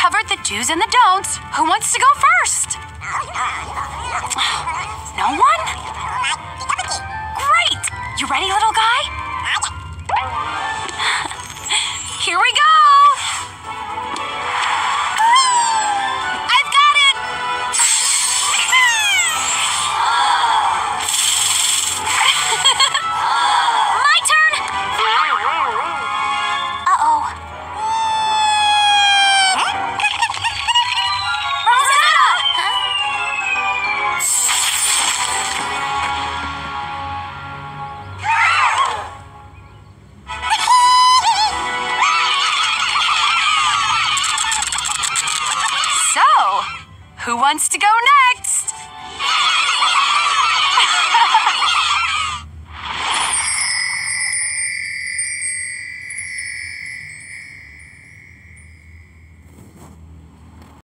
covered the do's and the don'ts. Who wants to go first? No one? Great! You ready, little guy? Here we go! I've got it! My turn! Uh-oh. Rosetta! So, who wants to go next?